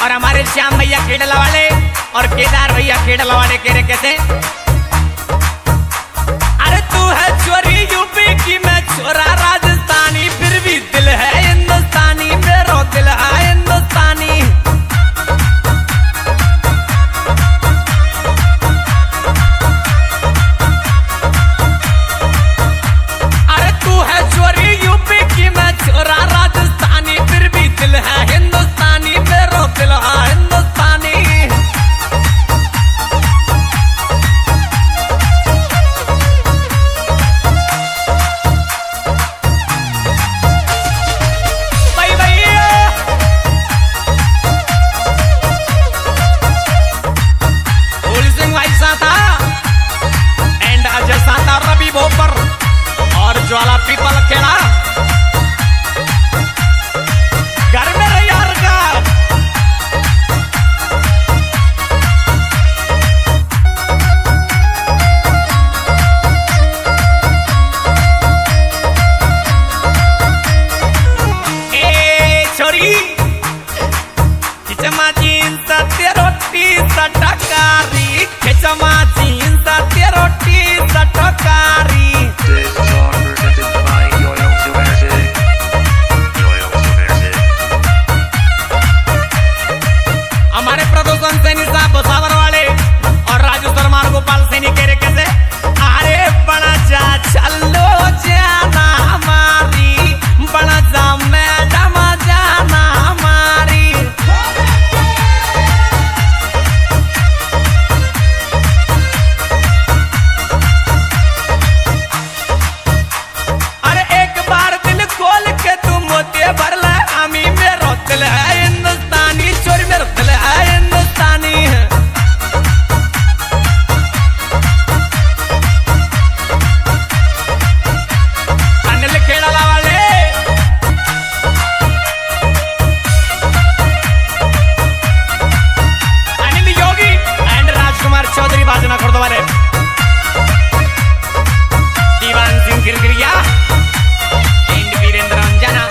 और हमारे श्याम भैया केडला वाले और केदार भैया केडला वाले कह रहे कैसे, अरे तू है चोरी यूपी की मैं छोरा राजस्थानी, फिर भी दिल है हिंदुस्तानी, मेरा दिल है हिंदुस्तानी। अरे तू है चोरी यूपी की मैं छोरा राजस्थानी, फिर भी दिल है हिंदुस्तानी, मेरा दिल है हिंदुस्तानी। रवि भोपर और ज्वाला पीपल खेला घर में रही यार का। ए छोरी खिचमा जींस ते रोटी सटकारी, खिचमा जींस ते रोटी सटकारी। हमारे प्रदूषण सैनी साहब भुसावर वाले और राजू शर्मा गोपाल सैनी कह रहे कैसे, अरे बड़ा जा चलो जाना हमारी, बड़ा जा मैडम जाना हमारी। अरे एक बार दिल खोल के तुम मोते भर ले, हमी मेरो दिल है हिंदुस्तानी, चोरी मेरो दिल है हिंदुस्तानी। अनिल खेड़ाला वाले अनिल योगी एंड राजकुमार चौधरी बाजना खुर्द वाले, दीवान सिंह गिरगिरिया एंड वीरेंद्र अंजना।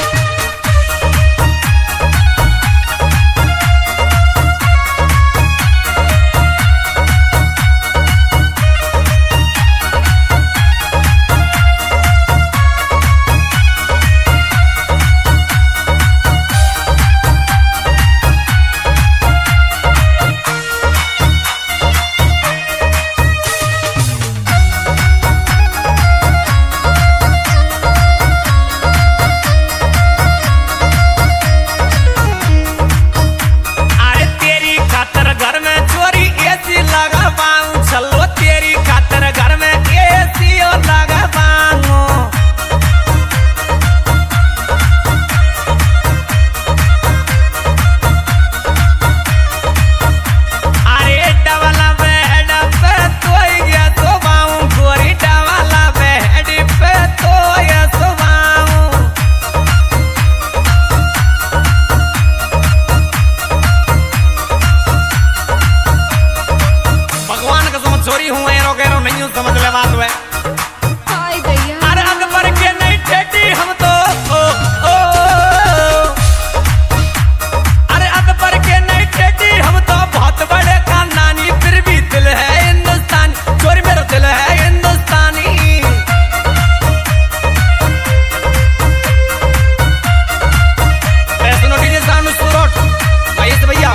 चोरी हूँ एरो गैरो नहीं हूँ, समझ ले बात है। अरे अकबर के नहीं ठेठी हम तो अरे अकबर के नहीं ठेठी हम तो बहुत बड़े खानदानी, फिर भी दिल है हिंदुस्तानी, चोरी मेरा दिल है हिंदुस्तानी। वैष्णो डीजे सामने सूरत महेश भैया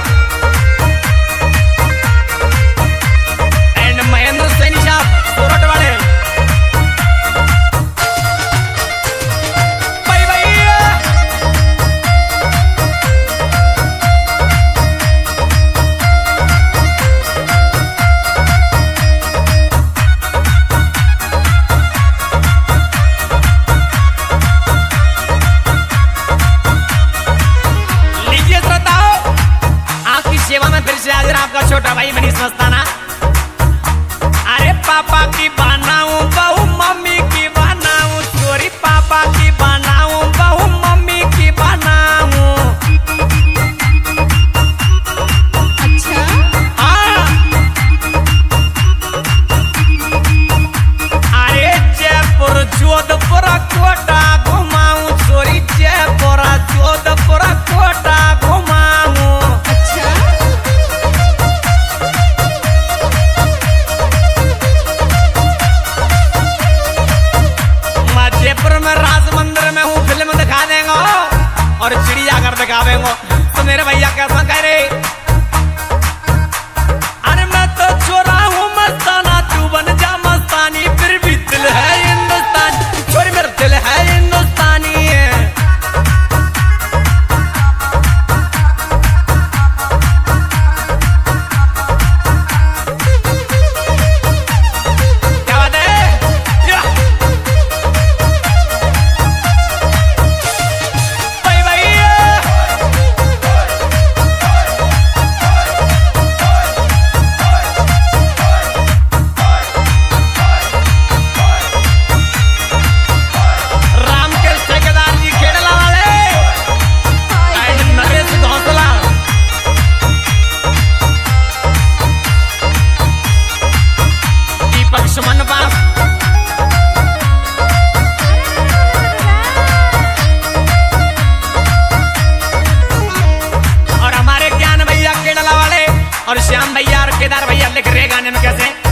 महेंद्र सैनी साहब सूरत वाले। भाई भैया लीजिए श्रोताओ, आपकी सेवा में फिर से हाजिर आपका छोटा भाई मनीष मस्ताना। पापा की बनाऊं बहू मम्मी की बनाऊं, चोरी पापा की बनाऊं बहू मम्मी की बनाऊं। अच्छा हाँ, अरे जयपुर जोधपुर कोटा घुमाऊं, चोरी जयपुर जोधपुर कोटा घुमाऊं। पे गावेंगे तो मेरे भैया कैसा कह रहे, अरे मैं तो छोरा हूँ मस्ताना, तू बन जा मस्तानी, फिर भी दिल है हिंदुस्तानी, छोरी मेरा दिल है हिंदुस्तानी है। और हमारे ज्ञान भैया केडला वाले और श्याम भैया और केदार भैया लिख रहे गाने में कैसे